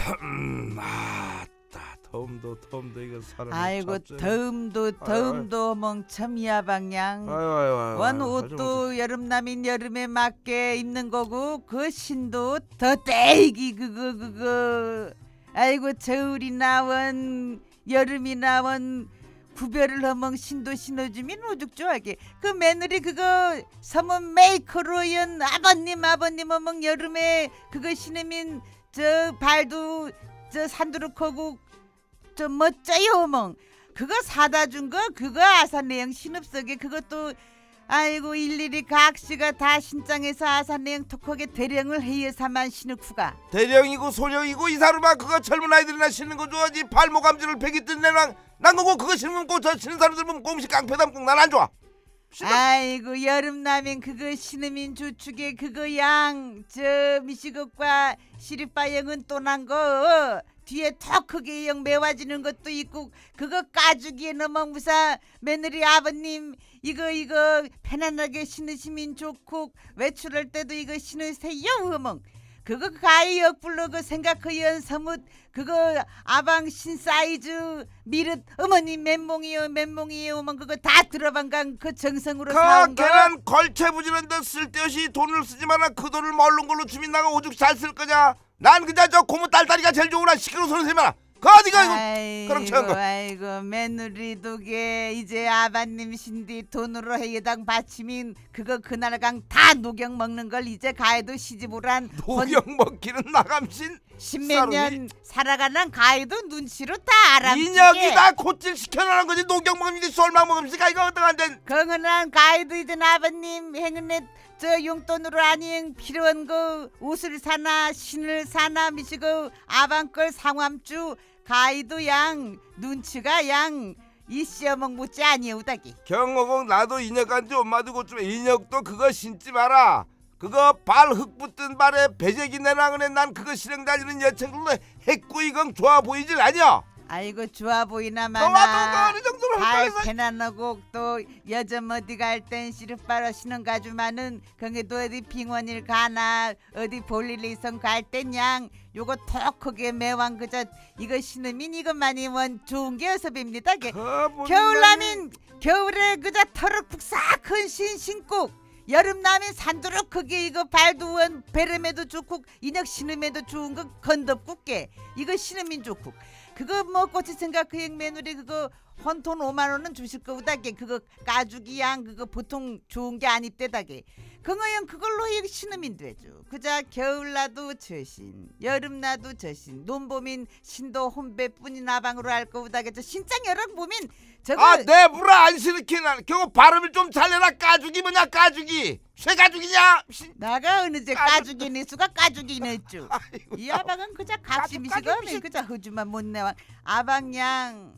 더움도 이거 사람. 아이고 더움도 멍참 야방양. 원 옷도 여름남인 여름에 맞게 입는 거고 그 신도 더 떼기 그거. 아이고 겨울이나 원 여름이나 원 구별을 허멍 신도 신어주면 오죽 좋아하게. 그 며느리 그거 서문 메이커로 연 아버님 허멍 여름에 그거 신으면 저 발도 저 산두룩하고 저 멋져요 허멍. 그거 사다 준 거 그거 아산내영 신읍석에 그것도 아이고 일일이 각시가 다 신장해서 아산내영 톡하게 대령을 해여사만 신을쿠가. 대령이고 소령이고 이 사람아 그거 젊은 아이들이나 신는 거 좋아하지. 발목감지를 베기 뜬 내랑 난 거고 그거 신으면 꼭 저 신는 사람들 보면 꽁씩 깡패 담고 난 안 좋아. 아이고 여름나면 그거 신으면 주축에 그거 양 저 미시것과 시리빠영은 또 난 거 뒤에 턱 크게 영 매워지는 것도 있고 그거 까주기에 너무 무사 며느리 아버님 이거 편안하게 신으시면 좋고 외출할 때도 이거 신으세요 어멍. 그거 가히 역불로 그 생각하연 서뭇 그거 아방 신사이즈 미릇 어머니 맨몽이요 어머 그거 다 들어방간 그 정성으로 사온 거. 걔는 걸채 부지런데 쓸데없이 돈을 쓰지 마라. 그 돈을 멀른 걸로 주민 나가 오죽 잘 쓸 거냐. 난 그냥 저 고모 딸다리가 제일 좋으나 시끄러운 소리 세마라. 그 어디가 이거 그럼 저거. 아이고 며느리 도게 이제 아바님 신디 돈으로 해여당 바치민 그거 그날강 다 녹영 먹는 걸 이제 가해도 시집오란 녹영 먹기는 나감신 십몇 년 살아가는 가해도 눈치로 다 알아보게. 인혁이 다 콧질 시켜놓은 거지. 녹영 먹는데 쏠망 먹음시가 이거 어떡한데. 건은한 가해도 이제 아버님 행은에 저 용돈으로 아니 필요한 거 옷을 사나 신을 사나 미시고 아방걸 상암주 가이도 양 눈치가 양 이 시어먹 못지 아니오다기. 경호공 나도 인혁한테 엄마도 고쯤에 인혁도 그거 신지 마라. 그거 발 흙 붙든 발에 배재기 내랑은에 난 그거 실행 다니는 여친들로 핵구이건 좋아 보이질 않여. 아이고 좋아 보이나 마나 어느 정도로 발 패나너고 또 여점 어디 갈 땐 시르바로 신은 가주마는 거기도 어디 빙원일 가나 어디 볼일 있으면 갈 땐 양 요거 턱 크게 매왕 그저 이거 신으면 이것만이 원 좋은 게 어서 뵙니다. 겨울나면 겨울에 그저 털을 푹싹한 신 신고 여름나면 산도록 크게 이거 발도 원 베름에도 좋고 인혁 신음에도 좋은 거 건덥고게 이거 신으면 좋고 그거 뭐 꽃이 생각 그 며느리 그거 헌돈 5만 원은 주실 거다게 그거 까주기 양 그거 보통 좋은 게 아니대다게 그거형 그걸로 신으면 되죠. 그자 겨울나도 저신 여름나도 저신 논보민 신도 혼배뿐이 나방으로 할 거다게 저 신장 여랑 보민 저거 아 내부라 안 신으키나 겨우 발음을 좀 잘내라. 까주기 뭐냐 까주기 쇠가죽이냐. 나가 어느 제 까주기 니수가 까주기 냈죠. 이 아방은 그자 각심이시가 그자 허주만 못 내와 아방양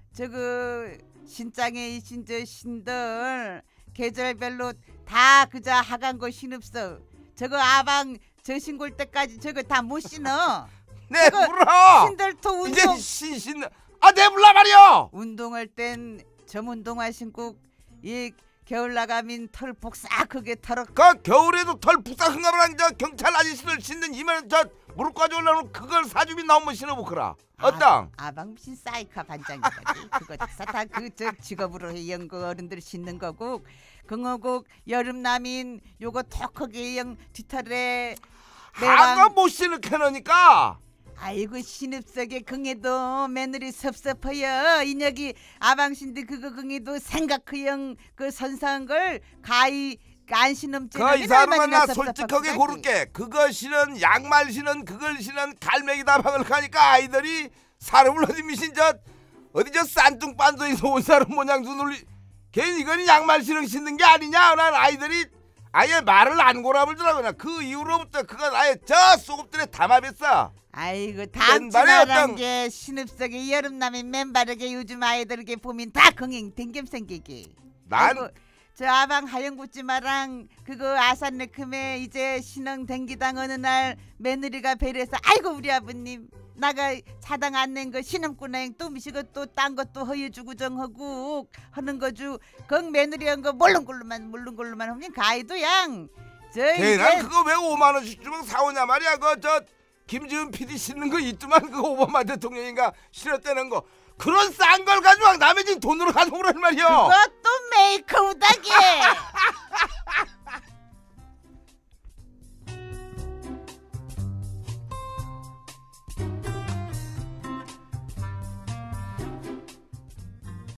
저거 신장에 신저 신들 계절별로 다 그자 하간 거 신읍서 저거 아방 저 신골 때까지 저거 다 못 신어. 내 불어 신들토 운동 이제 신신 내 불라 말이여. 운동할 땐 점운동화 신고 이 겨울 나가면 털 복싹하게 털어. 그 겨울에도 털 북삭한 거랑 저 경찰 아저씨들 신는 이만 저 무릎 가져오려면 그걸 사주면 나오면 신어보거라. 어땅 아방신 사이카 반장이까지 그거 다 그 저 직업으로 해 연거 어른들 신는 거고 그거고 여름남인 요거 턱하게 영 뒤털에 하가 못 신을 캐놓으니까. 아이고 신읍석에 긍해도 며느리 섭섭해요. 인혁이 아방신데 그거 긍해도 생각해영 그 선사한 걸 가히 안 신음죄는 그 이 사람은 나 솔직하게 고를게. 그거 신은 양말 신은 그걸 신은 갈매기 다방을 가니까 아이들이 사람을 어디 미신 어디 저 싼뚱빤둥에서 온 사람 모양 눈을 괜히 이건 양말 신는 게 아니냐. 난 아이들이 아예 말을 안 고라불더라고요. 그 이후로부터 그건 아예 저 소급들에 담아뵀어. 아이고 당치나란 게 신읍석에 여름남이 맨바르게 요즘 아이들에게 보면 다 긍행 댕겸 생기기. 난 저 아방 하영구찌마랑 그거 아산레큼에 이제 신앙 댕기당 어느 날 며느리가 배려서 아이고 우리 아버님 나가 차당 안 낸 거 신음꾼행 또 미시고 또 딴 것도 허여주고 정하고 하는 거주 그 며느리 한 거 몰른 걸로만 하면 가이도 양 저 걔는 그거 왜 5만 원씩 주면 사오냐 말이야. 그 저 김지은 PD 신는 거 있더만 그 오바마 대통령인가 실었다는 거 그런 싼 걸 가지고 남의 집 돈으로 가져오란 말이야. 그것도 메이크업다게.